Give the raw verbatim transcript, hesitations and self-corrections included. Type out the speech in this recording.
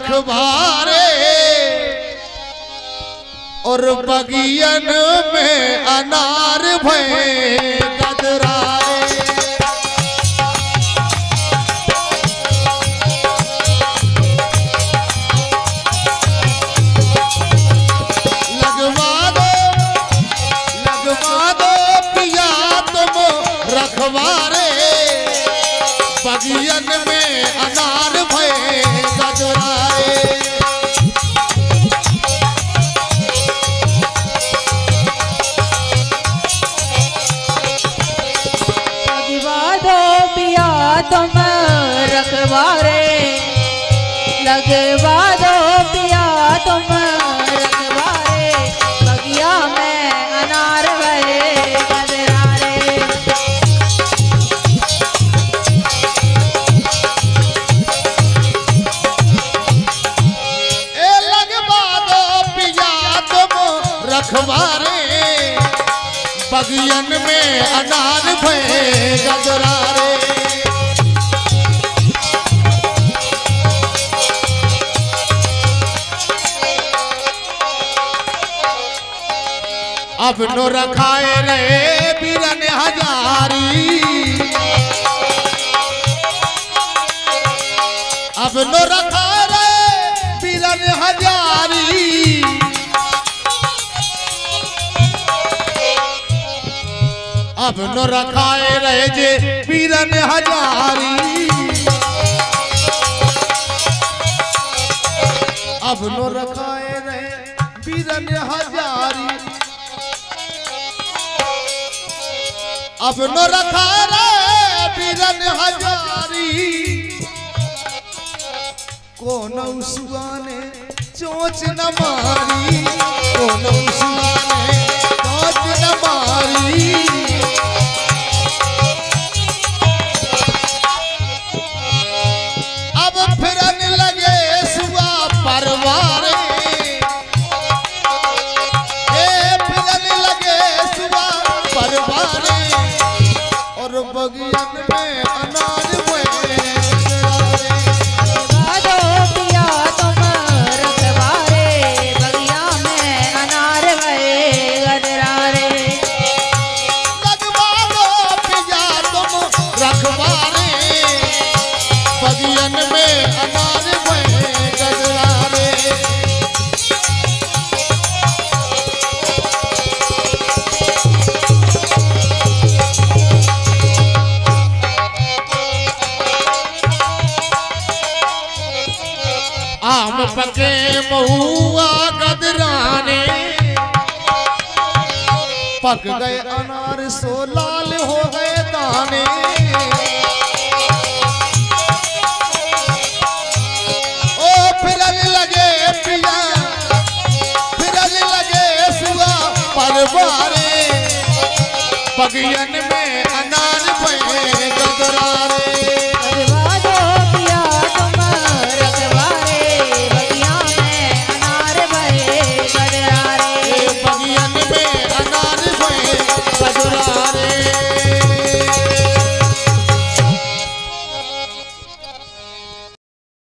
रखवारे और बगियन में अनार भय गदराए। लगवा दो लगवा दो पिया तुम रखवारे बगियन में अनार भय गदराए। तुम रखवारे लगवा दो पिया तुम रखवारे बगिया में अनार भरे गदरारे। ए लगवा दो पिया तुम रखवारे बगियन में अनार भरे गदरारे। अब नो रखाए रहे बीरन हजारी अब नो रखाए रहे बीरन हजारी। अब नो रखाए रहे जे बीरन हजारी अब नो रखाए रहे बीरन हजारी। अब नो रखा रे बीरन हजारी कौन उसवाने चोच न मारी कौन उसवाने चोच न मारी। अब फिरन लगे सुआ परवारे ए फिरन लगे सुआ परवारे और बगियन में अनार भरे लगवा दो पिया तुम रखवारे बगिया में अनार भरे गदरारे। लगवा दो पिया तुम रखवारे बगियन में अनार भरे गदरारे। आम पके महुआ गदराने पक गए अनार सो लाल हो गए दाने। ओ फिरन लगे पिया फिरन लगे सुआ परवारे बगियन में